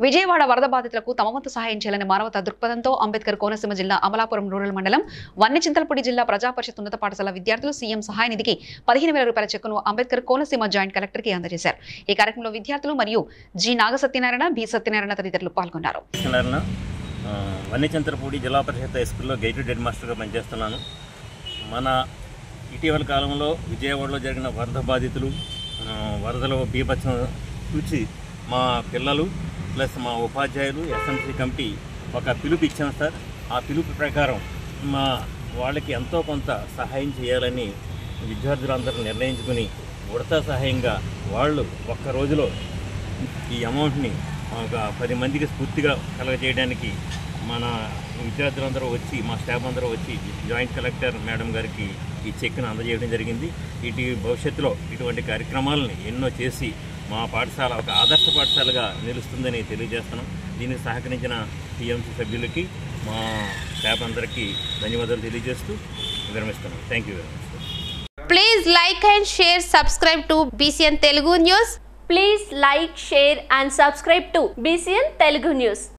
విజయవాడ వరద బాధితులకు తమ వంతు సహాయం చేయాలని మానవతా దృక్పథంతో అంబేద్కర్ కోనసీమ జిల్లా అమలాపురం రూరల్ మండలం వన్నెచింతలపూడి జిల్లా ప్రజాపరిషత్ ఉన్నత పాఠశాల విద్యార్థులు సీఎం సహాయ నిధికి 15,000 రూపాయల చెక్కును అంబేద్కర్ కోనసీమ జాయింట్ కలెక్టర్ కి అందజేశారు. ఈ కార్యక్రమంలో విద్యార్థులు మరియు జి నాగసత్యనారాయణ, బి సత్యనారాయణ తదితరులు పాల్గొన్నారు. వన్నెచింతలపూడి జిల్లా పరిషత్ హై స్కూల్లో గైడెడ్ హెడ్ మాస్టర్గా పనిచేస్తున్నాను. మన ఇటీవల కాలంలో విజయవాడలో జరిగిన వరద బాధితులు వరదలో బీభత్సం చూసి మా పిల్లలు ప్లస్ మా ఉపాధ్యాయులు ఎస్ఎంసీ కమిటీ ఒక పిలుపు ఇచ్చాం సార్. ఆ పిలుపు ప్రకారం మా వాళ్ళకి ఎంతో కొంత సహాయం చేయాలని విద్యార్థులందరూ నిర్ణయించుకుని ఉడతా సహాయంగా వాళ్ళు ఒక్క రోజులో ఈ అమౌంట్ని ఒక 10 మందికి స్ఫూర్తిగా కలగజేయడానికి మన విద్యార్థులందరూ వచ్చి మా స్టాఫ్ అందరూ వచ్చి జాయింట్ కలెక్టర్ మేడం గారికి ఈ చెక్ను అందజేయడం జరిగింది. భవిష్యత్తులో ఇటువంటి కార్యక్రమాలను ఎన్నో చేసి మా పాఠశాల ఒక ఆదర్శ పాఠశాలగా నిలుస్తుందని తెలియజేస్తున్నాం. దీనికి సహకరించిన టీఎంసీ సభ్యులకి మా స్టాఫ్ అందరికీ ధన్యవాదాలు తెలియజేస్తూ విరమిస్తున్నాం. Thank you very much. Please like and share, subscribe to BCN Telugu News. Please like, share and subscribe to BCN Telugu News.